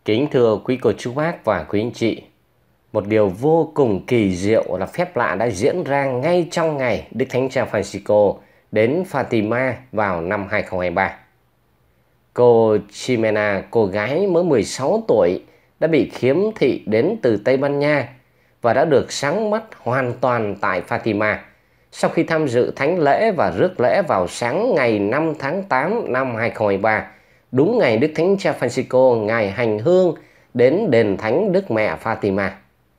Kính thưa quý cô chú bác và quý anh chị, một điều vô cùng kỳ diệu là phép lạ đã diễn ra ngay trong ngày Đức Thánh Cha Francisco đến Fatima vào năm 2023. Cô Ximena, cô gái mới 16 tuổi, đã bị khiếm thị đến từ Tây Ban Nha và đã được sáng mắt hoàn toàn tại Fatima sau khi tham dự thánh lễ và rước lễ vào sáng ngày 5 tháng 8 năm 2023, đúng ngày Đức Thánh Cha Francisco ngài hành hương đến đền thánh Đức Mẹ Fatima.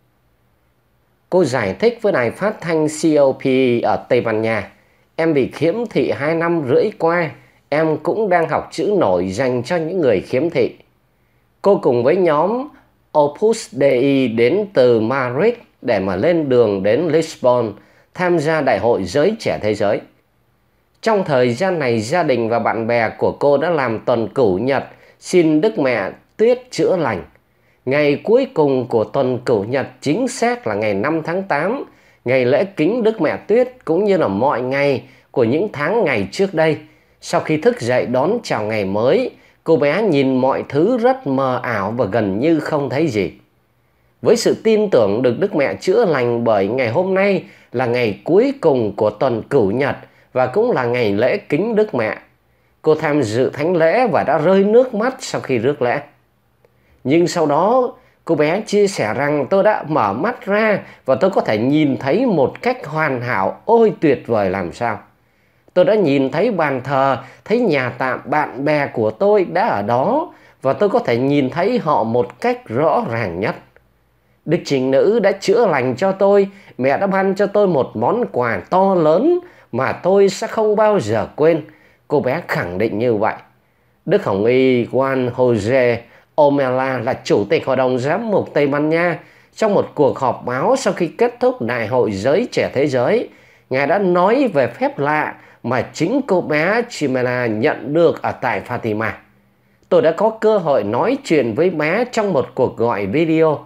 Cô giải thích với đài phát thanh COPE ở Tây Ban Nha: "Em bị khiếm thị 2 năm rưỡi qua, em cũng đang học chữ nổi dành cho những người khiếm thị." Cô cùng với nhóm Opus Dei đến từ Madrid để mà lên đường đến Lisbon tham gia Đại hội Giới Trẻ Thế Giới. Trong thời gian này, gia đình và bạn bè của cô đã làm tuần cửu nhật xin Đức Mẹ Tuyết chữa lành. Ngày cuối cùng của tuần cửu nhật, chính xác là ngày 5 tháng 8, ngày lễ kính Đức Mẹ Tuyết, cũng như là mọi ngày của những tháng ngày trước đây. Sau khi thức dậy đón chào ngày mới, cô bé nhìn mọi thứ rất mờ ảo và gần như không thấy gì. Với sự tin tưởng được Đức Mẹ chữa lành, bởi ngày hôm nay là ngày cuối cùng của tuần cửu nhật và cũng là ngày lễ kính Đức Mẹ, cô tham dự thánh lễ và đã rơi nước mắt sau khi rước lễ. Nhưng sau đó, cô bé chia sẻ rằng: "Tôi đã mở mắt ra và tôi có thể nhìn thấy một cách hoàn hảo, ôi tuyệt vời làm sao. Tôi đã nhìn thấy bàn thờ, thấy nhà tạm, bạn bè của tôi đã ở đó và tôi có thể nhìn thấy họ một cách rõ ràng nhất. Đức Trinh Nữ đã chữa lành cho tôi, mẹ đã ban cho tôi một món quà to lớn mà tôi sẽ không bao giờ quên." Cô bé khẳng định như vậy. Đức Hồng Y Juan Jose Omella là Chủ tịch Hội đồng Giám mục Tây Ban Nha, trong một cuộc họp báo sau khi kết thúc Đại hội Giới Trẻ Thế Giới, ngài đã nói về phép lạ mà chính cô bé Ximena nhận được ở tại Fatima. "Tôi đã có cơ hội nói chuyện với bé trong một cuộc gọi video."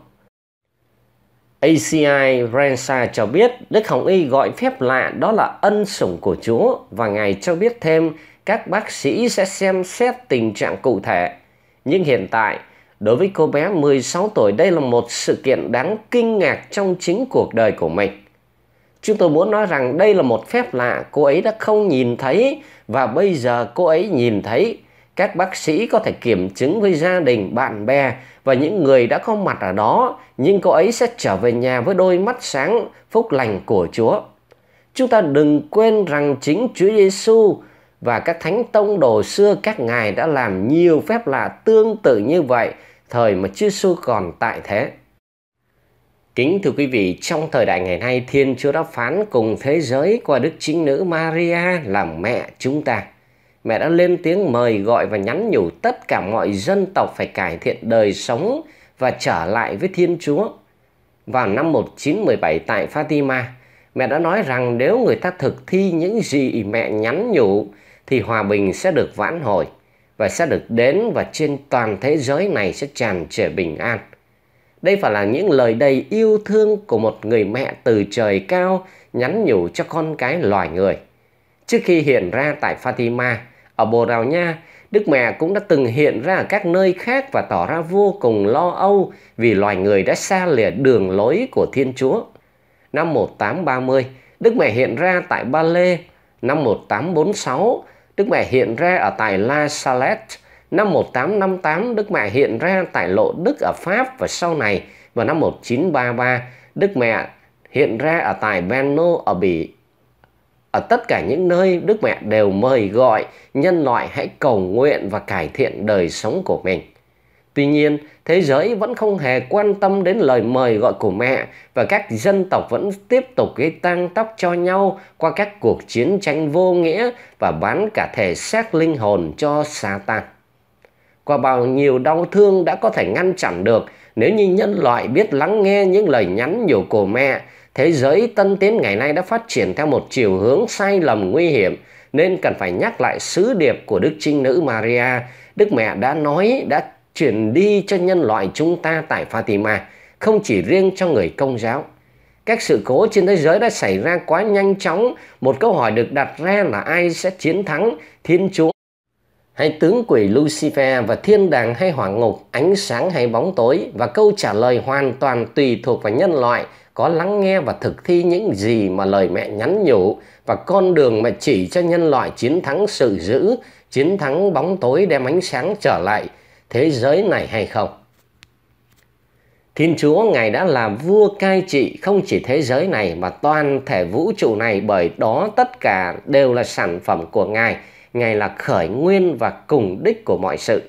ACI Rensa cho biết Đức Hồng Y gọi phép lạ đó là ân sủng của Chúa, và ngài cho biết thêm các bác sĩ sẽ xem xét tình trạng cụ thể. Nhưng hiện tại, đối với cô bé 16 tuổi, đây là một sự kiện đáng kinh ngạc trong chính cuộc đời của mình. Chúng tôi muốn nói rằng đây là một phép lạ cô ấy đã không nhìn thấy, và bây giờ cô ấy nhìn thấy. Các bác sĩ có thể kiểm chứng với gia đình, bạn bè và những người đã có mặt ở đó, nhưng cô ấy sẽ trở về nhà với đôi mắt sáng, phúc lành của Chúa. Chúng ta đừng quên rằng chính Chúa Giêsu và các thánh tông đồ xưa, các ngài đã làm nhiều phép lạ tương tự như vậy thời mà Chúa Giêsu còn tại thế. Kính thưa quý vị, trong thời đại ngày nay, Thiên Chúa đã phán cùng thế giới qua Đức Trinh Nữ Maria là mẹ chúng ta. Mẹ đã lên tiếng mời gọi và nhắn nhủ tất cả mọi dân tộc phải cải thiện đời sống và trở lại với Thiên Chúa. Vào năm 1917 tại Fatima, mẹ đã nói rằng nếu người ta thực thi những gì mẹ nhắn nhủ thì hòa bình sẽ được vãn hồi và sẽ được đến, và trên toàn thế giới này sẽ tràn trề bình an. Đây phải là những lời đầy yêu thương của một người mẹ từ trời cao nhắn nhủ cho con cái loài người. Trước khi hiện ra tại Fatima, ở Bồ Đào Nha, Đức Mẹ cũng đã từng hiện ra ở các nơi khác và tỏ ra vô cùng lo âu vì loài người đã xa lìa đường lối của Thiên Chúa. Năm 1830, Đức Mẹ hiện ra tại Ba Lê. Năm 1846, Đức Mẹ hiện ra ở tại La Salette. Năm 1858, Đức Mẹ hiện ra tại Lộ Đức ở Pháp, và sau này vào năm 1933, Đức Mẹ hiện ra ở tại Brno ở Bỉ. Ở tất cả những nơi, Đức Mẹ đều mời gọi nhân loại hãy cầu nguyện và cải thiện đời sống của mình. Tuy nhiên, thế giới vẫn không hề quan tâm đến lời mời gọi của mẹ, và các dân tộc vẫn tiếp tục gây tang tóc cho nhau qua các cuộc chiến tranh vô nghĩa và bán cả thể xác linh hồn cho Satan. Qua bao nhiêu đau thương đã có thể ngăn chặn được nếu như nhân loại biết lắng nghe những lời nhắn nhủ của mẹ. Thế giới tân tiến ngày nay đã phát triển theo một chiều hướng sai lầm nguy hiểm, nên cần phải nhắc lại sứ điệp của Đức Trinh Nữ Maria. Đức Mẹ đã nói, đã chuyển đi cho nhân loại chúng ta tại Fatima, không chỉ riêng cho người Công giáo. Các sự cố trên thế giới đã xảy ra quá nhanh chóng. Một câu hỏi được đặt ra là ai sẽ chiến thắng, Thiên Chúa hay tướng quỷ Lucifer và thiên đàng hay hỏa ngục, ánh sáng hay bóng tối, và câu trả lời hoàn toàn tùy thuộc vào nhân loại có lắng nghe và thực thi những gì mà lời mẹ nhắn nhủ và con đường mà chỉ cho nhân loại chiến thắng sự dữ, chiến thắng bóng tối đem ánh sáng trở lại thế giới này hay không. Thiên Chúa Ngài đã là vua cai trị không chỉ thế giới này mà toàn thể vũ trụ này, bởi đó tất cả đều là sản phẩm của Ngài. Ngài là khởi nguyên và cùng đích của mọi sự.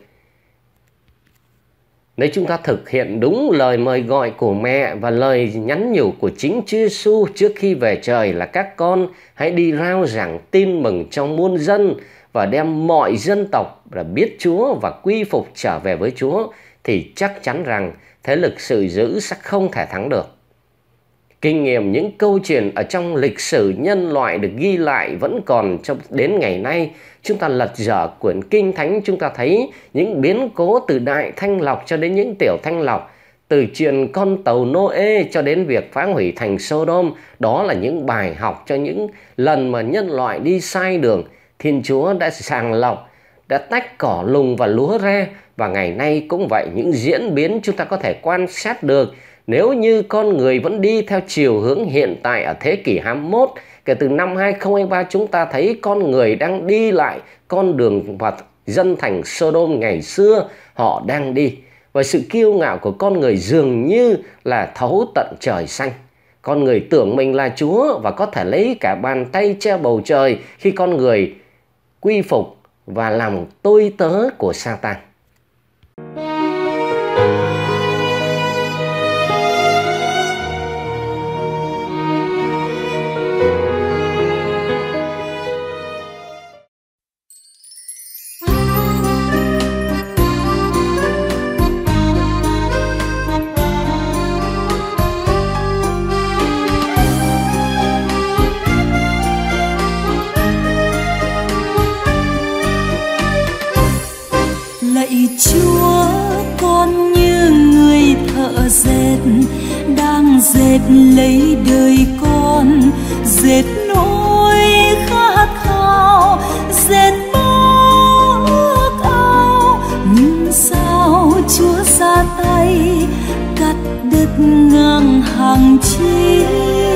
Nếu chúng ta thực hiện đúng lời mời gọi của mẹ và lời nhắn nhủ của chính Chúa Giêsu trước khi về trời là các con hãy đi rao giảng tin mừng trong muôn dân và đem mọi dân tộc là biết Chúa và quy phục trở về với Chúa, thì chắc chắn rằng thế lực sự dữ sẽ không thể thắng được. Kinh nghiệm những câu chuyện ở trong lịch sử nhân loại được ghi lại vẫn còn cho đến ngày nay. Chúng ta lật dở quyển Kinh Thánh, chúng ta thấy những biến cố từ Đại Thanh Lọc cho đến những Tiểu Thanh Lọc, từ chuyện con tàu Noe cho đến việc phá hủy thành Sodom. Đó là những bài học cho những lần mà nhân loại đi sai đường. Thiên Chúa đã sàng lọc, đã tách cỏ lùng và lúa ra, và ngày nay cũng vậy. Những diễn biến chúng ta có thể quan sát được. Nếu như con người vẫn đi theo chiều hướng hiện tại ở thế kỷ 21, kể từ năm 2023 chúng ta thấy con người đang đi lại con đường và dân thành Sodom ngày xưa họ đang đi. Và sự kiêu ngạo của con người dường như là thấu tận trời xanh. Con người tưởng mình là Chúa và có thể lấy cả bàn tay che bầu trời khi con người quy phục và làm tôi tớ của Satan. Lạy Chúa, con như người thợ dệt đang dệt lấy đời con, dệt nỗi khát khao, dệt bao ước ao. Nhưng sao Chúa ra tay cắt đứt ngang hàng chi?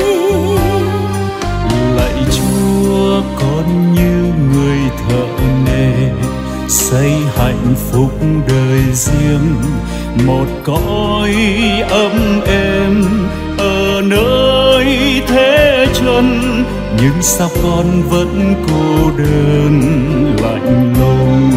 Lạy Chúa, con như người thợ nề xây hạnh phúc đời riêng, một cõi ấm êm ở nơi thế chân. Nhưng sao con vẫn cô đơn lạnh lùng?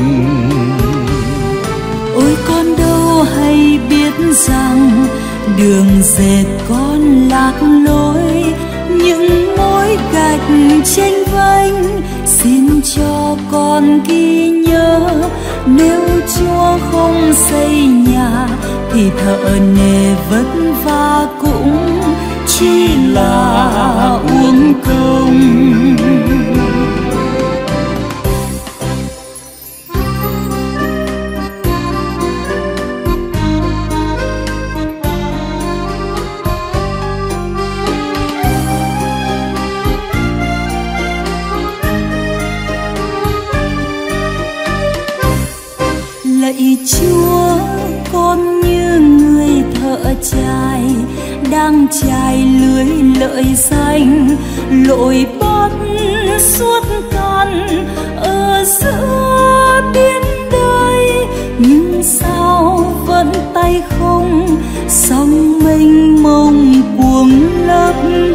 Ôi con đâu hay biết rằng đường dệt con lạc lối, những mối gạch chênh vênh. Xin cho con ghi nhớ, nếu Chúa không xây nhà thì thợ nề vất vả cũng chỉ là uổng công. Lạy Chúa, con như người thợ chài đang chài lưới lợi danh, lội bắt suốt căn ở giữa biển đời. Nhưng sao vẫn tay không, sóng mênh mông cuồng lấp.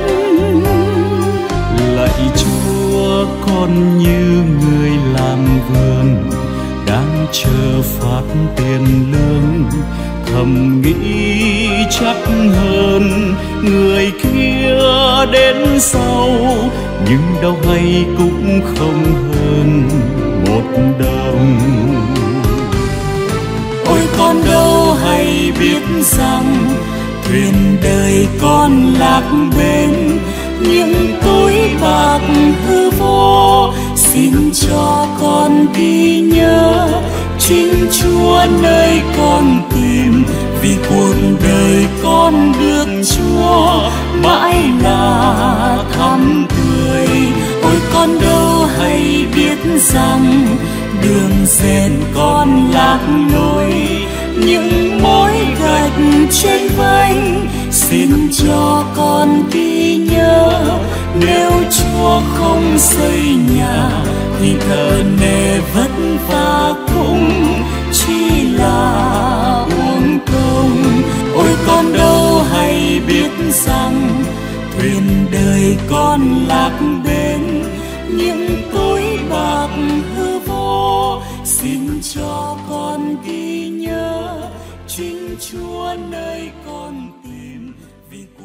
Lạy Chúa, con như người làm vườn đang chờ phát tiền lương, thầm nghĩ chắc hơn người kia đến sau, nhưng đâu hay cũng không hơn một đồng. Ôi con đâu hay biết rằng thuyền đời con lạc bên những túi bạc hư vô. Xin cho con ghi nhớ chính Chúa nơi con tìm, vì cuộc đời con được Chúa mãi là thắm tươi. Ôi con đâu hay biết rằng đường dệt con lạc lối, những mối gạch trên vách xin cho con ghi nhớ. Nếu Chúa không xây nhà thì thờ nề vất vả cũng chỉ là uổng công. Ôi con đâu hay biết rằng thuyền đời con lạc bến những túi bạc hư vô. Xin cho con ghi nhớ chính Chúa nơi con tìm vì